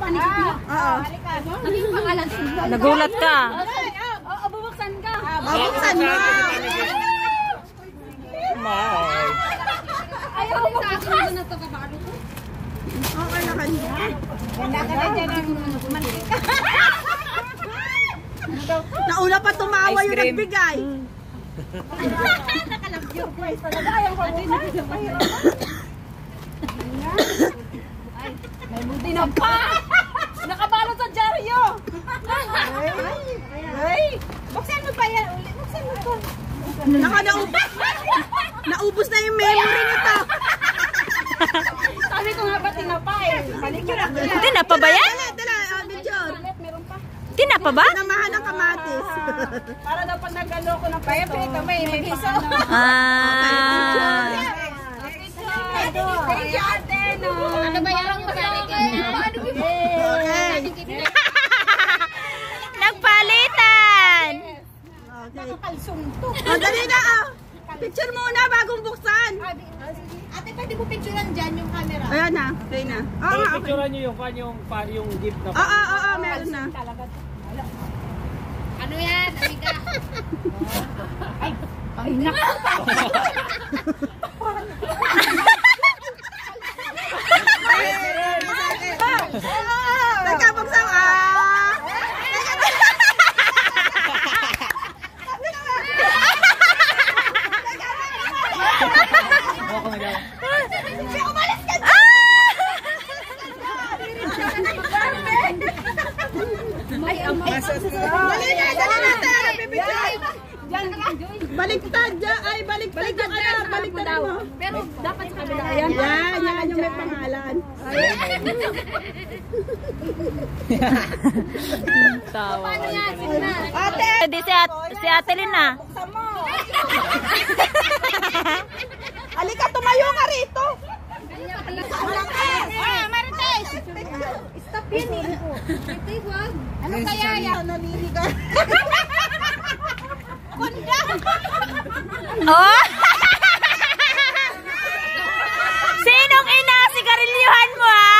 panikit mo? Oo. Ano yung pangalan? Nagulat ka. Oo, bubuksan ka. Buksan mo. Ayaw mo sa akin na to kabalo ko. Okay na kanya. Ganda ka na dyan ang mantika. Nauna pa tumawa yung nagbigay. Nakalagyo price talaga. Ayaw ko muna. Ay, may buti na pa. Nakabalot sa dyaryo. Ay, buksan mo pa yan ulit. Buksan mo pa. Naubos na yung memory nito. Sabi ko nga ba tinapa eh. Balik yun ako. Tinapa ba yan? Dala, Bichor. Meron pa. Tinapa ba? Namahan ng kamatis. Para daw pag nagalo ko ng pwesto. May piso. Ah. Thank you, ate. Ano ba yan? Nagpalitan! Nakakalsong to. Dali na Picture muna bagong buksan. Ate, pwede mo picturean dyan yung camera. Ayan na. Okay na. Oo nga, okay. Picturean nyo yung gift na. Oo, meron na. Ano yan, amiga? Ay, naku! Teka, buksan baliktad dyan. Ay, baliktad yung baliktad mo. Pero dapat sa kabila. Yan yung may pangalan. Tawa. Paano yan? Sige na. Ate! Di si Ate Lina. Buksan mo. Halika, tumayo ka rito. Marites! Stop yan eh. Marites, wag. Ano kaya yan? Naliliga. Kunda! Oh! Sinong ina sigarilyuhan mo, ha?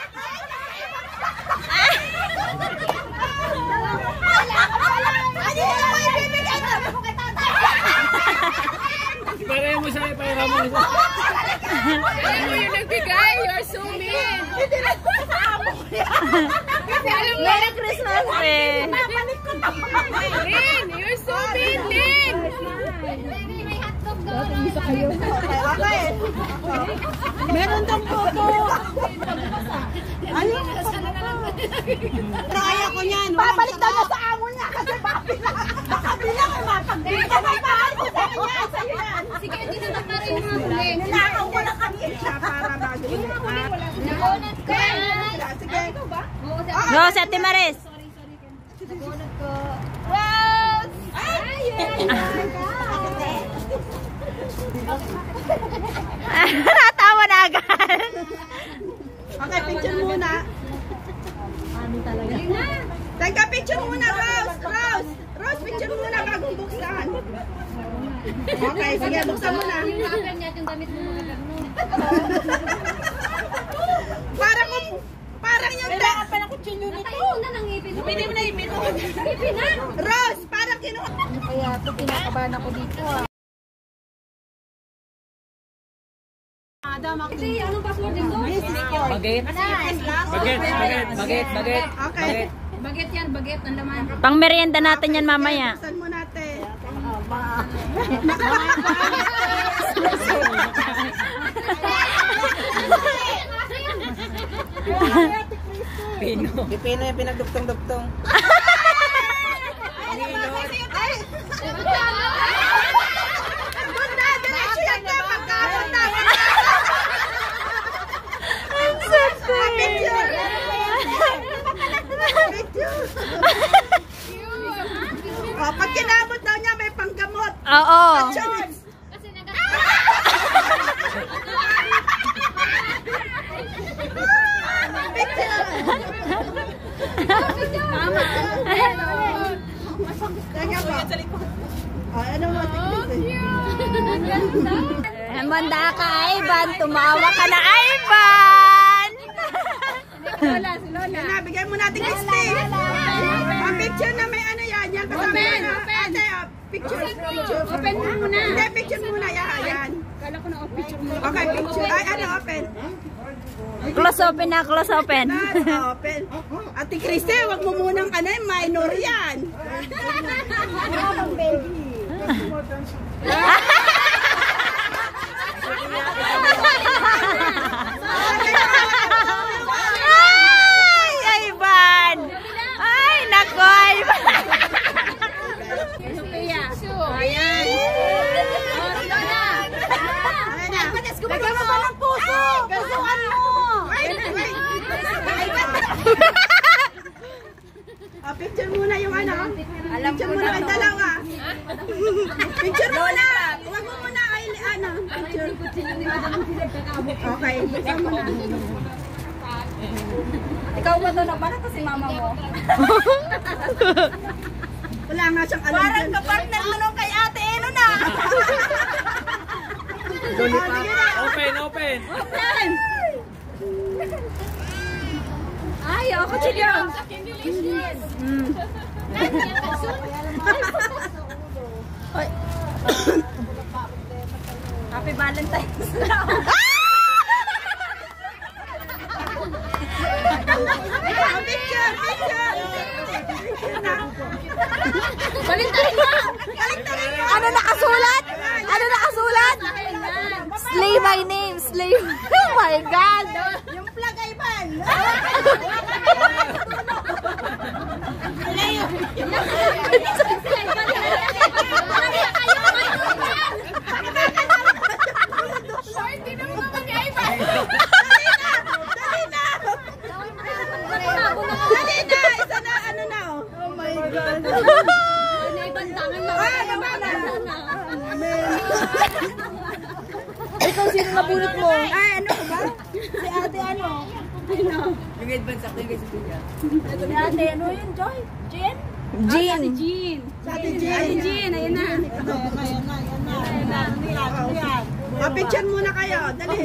Ipareho mo siya, ipareho mo siya. Alam mo yung nagbigay, you're so mean. Merry Christmas, eh. Lin, you're so mean, Lin. May hotdog doon. Okay. Meron tong photo. Ano? Kaya ko yan. Babalik daw na sa amo niya kasi makabilang ay mapagdita. Babalik ko sa kanya. Sa'yo yan. Sige, hindi na para yung mga huli. Ninakaw ko na kanina para bago yun. Nagunat ko. Sige. Ikaw ba? No, si Ate Maris. Nagunat ko. Rose! Natawa na agad. Okay, picture muna. Teka, picture muna, Rose. Rose, picture muna bagong buksan. Okay, sige, buksan mo na. Yung kapel niya, yung damit mo mga ganun. Parang yung Kailangan ako chinyo nito. Natayin mo na ng ngipin mo. Ngipin mo na ngipin mo. Ngipin na. Rose, parang kinuha. Kaya ito, pinakabahan ako dito. Kasi anong password dito? Baget. Baget. Okay. Baget yan, baget. Ang laman. Pang merienda natin yan mamaya. Buksan mo natin. Pino. Pino yung pinagduktong-duktong. Pag kinamot daw niya may panggamot. Oo. Kasi Ano mo? Manda ka, Ivan. Tumawa ka na, Ivan. Lola, si Lola. Yan na, bigyan mo natin Christy. Ang picture na may ano yan. Yan kasama Open, na. open. Ate, picture. Open mo muna. Hindi, picture muna. Yan. Kala ko na off picture mo. Okay, picture. Ay, ano, open. Close open na, close open. Open. Ate Christy, wag mo munang ano, minor yan. Ay, ay, Van. Ay, nako, ay, Van. Sophia. Ayan. Oh, sino na? Lagyan mo ba ng puso? Pusuan mo. Wait. Picture muna yung ano. Picture muna ang dalawa. Picture muna. Huwag mo muna ay ano. Picture. Okay. Picture muna. Ikaw ba ito naman ito si mama mo? Wala nga siyang alam. Parang kapartner mo nung kay ate Eno na. Open, open. Ay, ako chilyo. Happy Valentine's na. Picture. Balintarin mo! Ano nakasulat? Ano nakasulat? Slay my name, slay. Oh my God. Yung flag ay ban. Dali na. Isa na. Ano na. Oh my God. Ikaw sino nabunot mo? Ay, ano ko ba? Si ate ano? Yung advance ako yung guys. Si ate, ano yun, Joy? Jen? Jean. Jean. Si ate Ate Jean. Jean, ayun na. Picture muna kayo. Dali.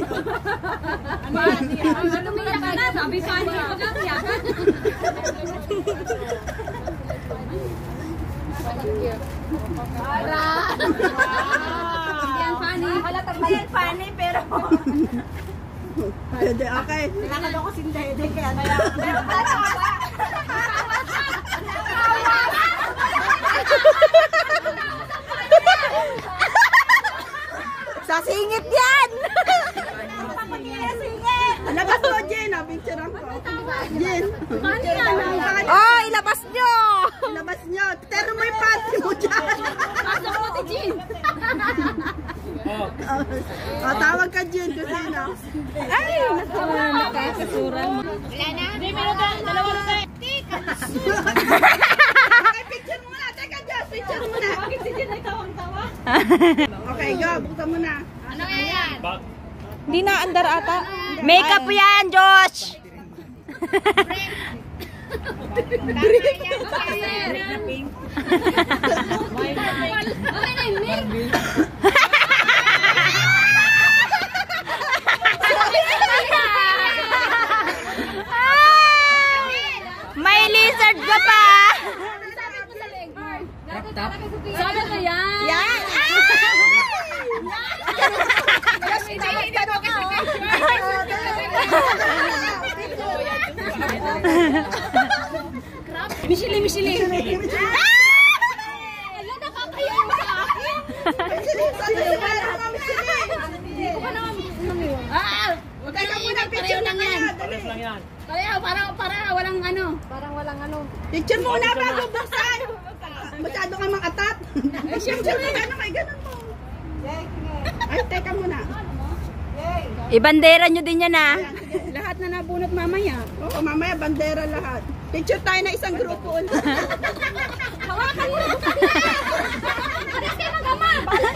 Ano mo na ka? Sabi pa niya. Para. Yan, funny. Halatang ba yan, funny, pero... Pwede, okay. Nakakalo ko si Dede kaya Sa singit yan. Labas mo, Jen. Picture ko. Jen. Oh, ilabas nyo. Labas nyo. Pero may panty mo dyan. Pasok mo si Jean. Tawag ka, Jen. Kasi na. Ay, nakakasura mo. Hindi, meron ka. Dalawa na tayo. Okay, picture muna. Teka, Diyos. Picture muna. Bakit si Jean ay tawang-tawa? Okay, go. Buksan mo na. Ano yan? Hindi na andar ata. Makeup yan, Josh. May lizard ka pa. Sabi ko yan. Yan. Michelle. Ala, nakakaya mo sa akin. Teka muna, picture na kayo. Pares lang yan. Kaya para walang ano. Picture muna bago buksan. Masyado ka makatat. Ay, siyempre. Ano kay ganun mo? Ay, teka muna. Ibandera nyo din yan ah. Lahat na nabunot mamaya. Oo, mamaya bandera lahat. Picture tayo na isang grupo. Hawakan mo. Alis kayo mag-ama.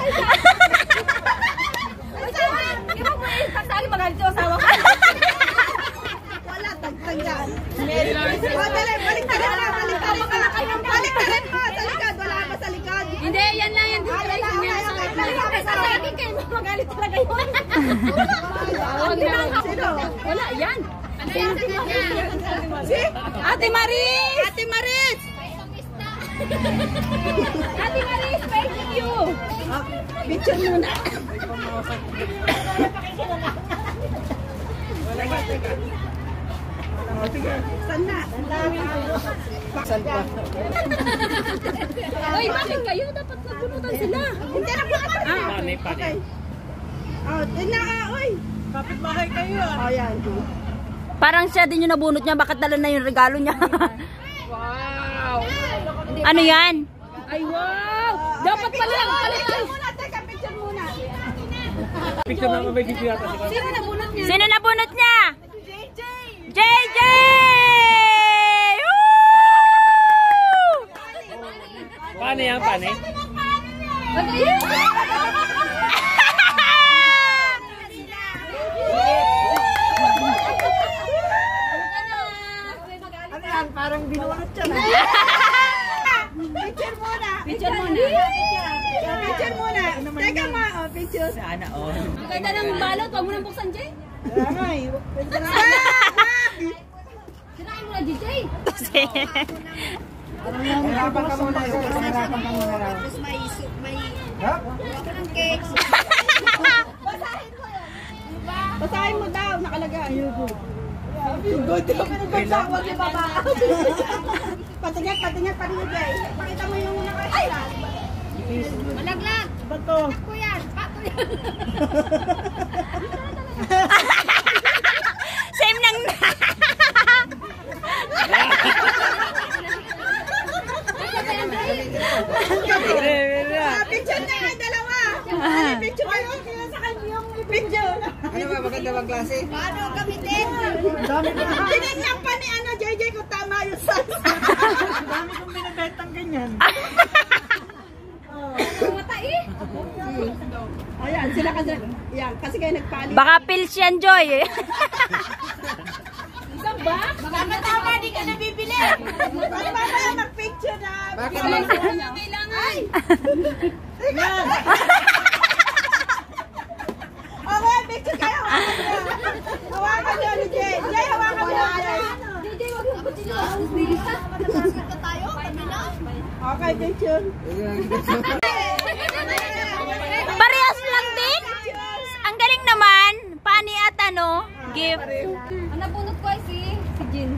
Hindi mo sasali magalit yung asawa ko. Wala, tagtagan. O, dali, baliktarin mo. Baliktarin mo. Sa likod, wala ka sa likod. Hindi, yan lang yan. Sa akin kayo magalit talaga yun. Sino? Wala, yan. Si Ate Maris! Ate Maris! Ate Maris, thank you! Picture muna. Saan na? Uy, bakit kayo? Dapat magbunutan sila. Hindi na po. Pani, pani. Oh, tina oy. Kapit bahay kayo. Oh, yan. Parang siya din yung nabunot niya. Bakit dala na yung regalo niya? Wow! Ano yan? Ay, wow! Dapat pala lang palitan. Picture muna, teka, picture muna. Picture na may video yata. Sino nabunot niya? Sino nabunot niya? JJ! JJ! Woo! Pani yan, pani. Ano yan? Parang binunot siya na. Picture muna. Picture muna. Picture muna. Teka ma, oh, picture. Sana all. Ang ganda ng balot. Huwag mo nang buksan, Jay. Ay, Sinain mo na, DJ. hirapan ka muna. Hirapan ka muna. Tapos may cake. Basahin mo daw, nakalagay. Huwag yung baba. Patingin, guys. Pakita mo yung nakailan. Malaglag. Bato. Pato yan. Same nang... Picture na yung dalawa. Picture kayo. Sa kanya yung picture. Ano ba, maganda bang klase? Paano gamitin? Tinignan pa ni JJ kung tama yung size. Dami kong binibetang ganyan. Ayan, sila kasi. Yan, kasi kayo nagpali. Baka pills yan, Joy. Isang ba? Baka tama, di ka nabibili. Ano ba ba yung mag-picture na? Bakit Ay, kailangan. Ay! Okay, picture kayo. Hawakan nyo ni Jay. Jay, hawakan nyo. DJ, wag mo kutsilo. Bilis ka. Okay, picture. Parehas lang din. Ang galing naman. Pani at ano, gift. Ang nabunot ko ay si Jin.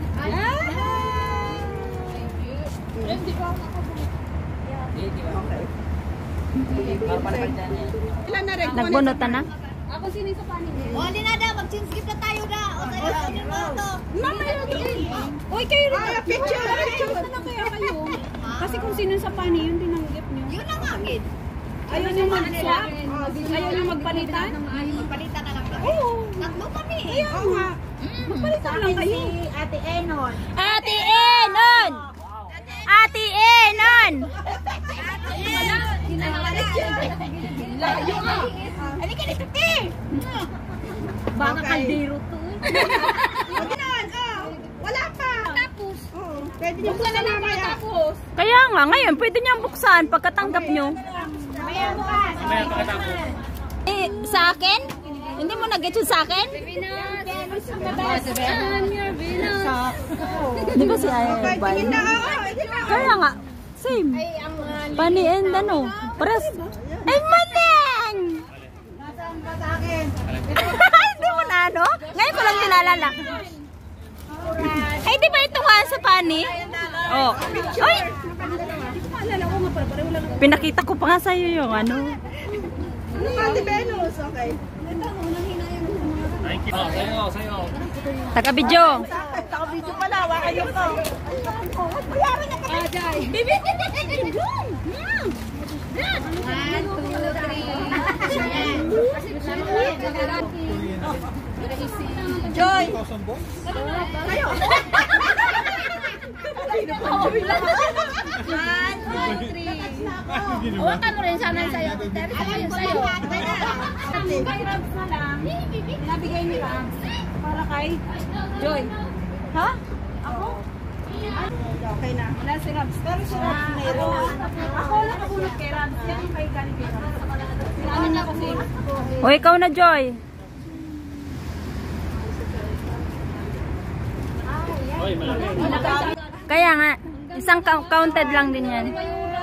Ilan na rin? Nagbunutan na. Ako sino yung sa panig? O, di na daw. Mag-change na tayo na. O, tayo na ito. Mamaya na din. Uy, kayo rin. Ay, picture. Basta na kaya kayo. Kasi kung sino yung sa panig, yun din ang gift nyo. Yun ang hangin. Ayaw nyo mag-swap? Ayaw nyo magpalitan? Magpalitan na lang tayo. Oo. Tatlo kami. Oo nga. Magpalitan lang kayo. Ate Enon. Ate Enon! Ate Enon! Layo nga. Halika dito, Ti. Baka kaldero to. Huwag na. Wala pa. Tapos, Oo. Pwede niyo buksan na lang mamaya. tapos. Kaya nga, ngayon, pwede niyang buksan pagkatanggap niyo. Mamaya bukas. Mamaya pagkatapos. Eh, sa akin? Hindi mo nag-get yun sa akin? I'm your Venus. Di ba si Okay, Ayan? tingin na. Oo, tingin na. Kaya nga, same. Pani and ano, pares. Ay, maneng! Nasaan ka sa akin? Hindi mo na ano? Ngayon ko lang nilalala. Ay, di ba ito nga sa pani? Oh. Ay! Pinakita ko pa nga sa'yo yung ano. Ate Venus. Okay. Thank you. Oh, sa'yo, sa'yo. Taga-video. Taka-video pala. Hawakan niyo to. Bayaran na kami. Bibi! Joy. Kayo. Hawakan mo rin sana yung sayo. Pero sa yung sayo. Kay Rabs na lang. Nabigay ni Rabs. Para kay Joy. Ha? Ako? Okay na. Wala si Rabs. Pero si Rabs meron. Ako nakabunot kay Rabs. Yan kay galing kay Rabs. Ano niya kasi? O, ikaw na, Joy. Ay, malaki. Kaya nga, isang counted lang din yan.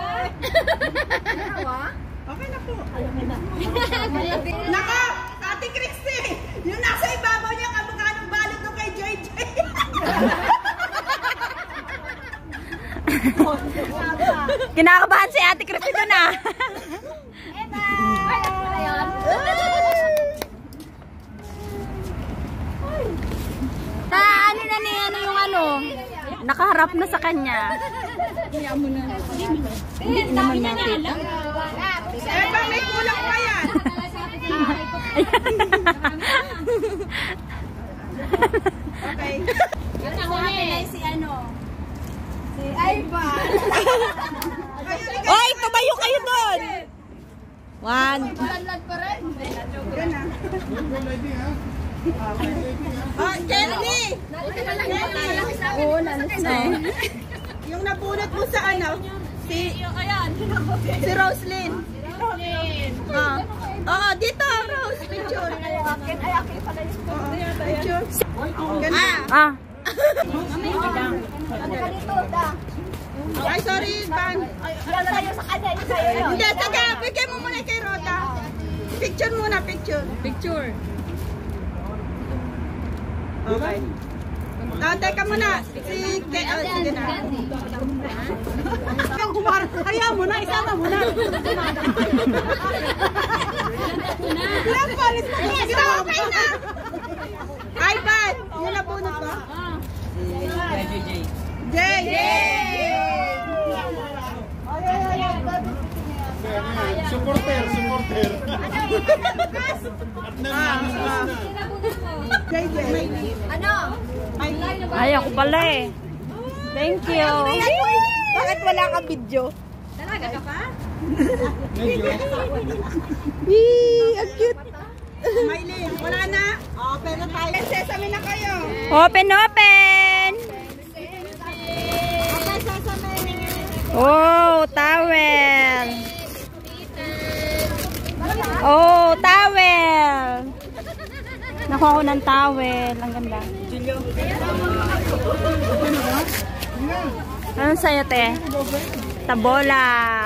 Okay na po. Naka! Ate Christy! Yung nasa ibabaw niya kamukha ng balot ko kay JJ. Kinakabahan si Ate Christy doon ah. Ano na ni ano yung ano? Nakaharap na sa kanya. Hindi naman natin. Eh ba may kulang pa yan? Okay. Si ano? Si Ivan. Oy, tumayo kayo doon. 1. Yan na. Oh, Jenny! Oo, nalas na eh. Yung nabunot mo sa ano? Si Roslyn. Ah. Oo, dito, Rose. Picture. Picture. Ganun. Ah. Ay, sorry, Van. Hindi, taga. Bigyan mo muna kay Rhoda. Picture muna, picture. Picture. Okay. Teka muna. Sige na. Kaya mo na, isama mo na. Lampalis mo. Sige, okay na. Ay, Van. Yung nabunot ko? Jay! Supporter. Jay. Ay, ako pala eh. Thank you. Bakit wala kang video? Talaga ka pa? Ang cute. Maylin, wala na. Open na tayo. Sesame na kayo. Open, open. Open sesame. Oh, towel. Oh, towel. Nakuha ko ng towel. Ang ganda. Anong sa'yo, te? Tabola.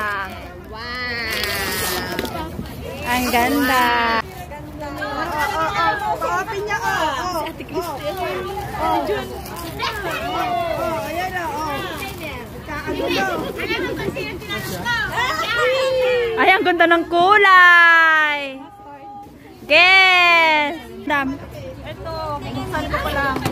Wow. Ang ganda. Open niya ko. Ate Christy. Ayan na. Ay, ang ganda ng kulay. Guess. Dam. Ito, buksan ko pa lang.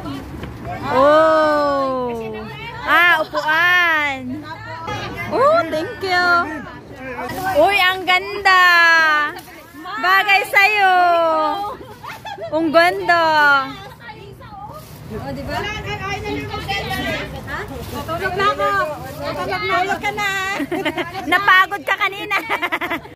Oh. Ah, upuan. Oh, thank you. Uy, ang ganda. Bagay sa'yo. Ang ganda. O, diba? Tulog na ako. Tulog ka na. Napagod ka kanina.